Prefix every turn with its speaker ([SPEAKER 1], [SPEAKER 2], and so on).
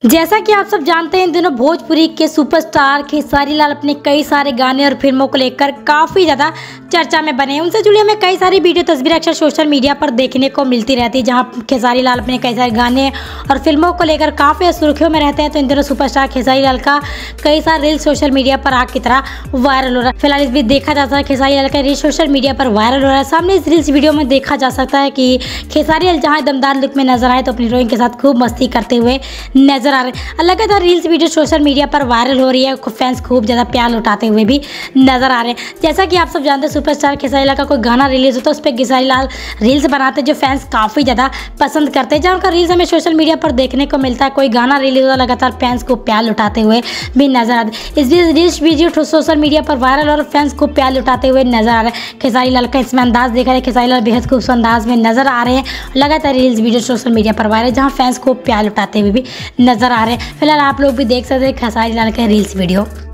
[SPEAKER 1] जैसा कि आप सब जानते हैं, इन दिनों भोजपुरी के सुपरस्टार खेसारी लाल अपने कई सारे गाने और फिल्मों को लेकर काफ़ी ज़्यादा चर्चा में बने हैं। उनसे जुड़ी हमें कई सारी वीडियो तस्वीरें अक्सर सोशल मीडिया पर देखने को मिलती रहती है, जहां खेसारी लाल अपने कई सारे गाने और फिल्मों को लेकर काफ़ी सुर्खियों में रहते हैं। तो इन दिनों सुपरस्टार खेसारी लाल का कई सारे रील्स सोशल मीडिया पर आग की तरह वायरल हो रहा है। फिलहाल इस बीच देखा जा सकता है खेसारी लाल का रील्स सोशल मीडिया पर वायरल हो रहा है। सामने इस रील्स वीडियो में देखा जा सकता है कि खेसारी लाल जहाँ दमदार लुक में नजर आए तो अपनी हीरोइन के साथ खूब मस्ती करते हुए नजर आ रहे हैं। लगातार रील्स वीडियो सोशल मीडिया पर वायरल हो रही है, फैंस खूब ज़्यादा प्यार लुटाते हुए भी नजर आ रहे हैं। जैसा कि आप सब जानते हैं, सुपरस्टार खेसारी लाल का कोई गाना रिलीज होता है उस पर खेसारी लाल रील्स बनाते हैं जो फैंस काफ़ी ज़्यादा पसंद करते हैं। जहाँ उनका रील्स हमें सोशल मीडिया पर देखने को मिलता है, कोई गाना रिलीज होता है लगातार फैंस को प्यार लुटाते हुए भी नजर आते हैं। इस रील्स वीडियो सोशल मीडिया पर वायरल और फैंस को प्यार लुटाते हुए नजर आ रहे हैं। खेसारी लाल का इसमें अंदाज देखा है, खेसारी लाल बेहद खूबसूरत अंदाज में नजर आ रहे हैं। लगातार रील्स वीडियो सोशल मीडिया पर वायरल जहाँ फैंस को प्यार लुटाते हुए भी नजर आ रहे हैं। फिलहाल आप लोग भी देख सकते हैं खेसारी लाल का रील्स वीडियो।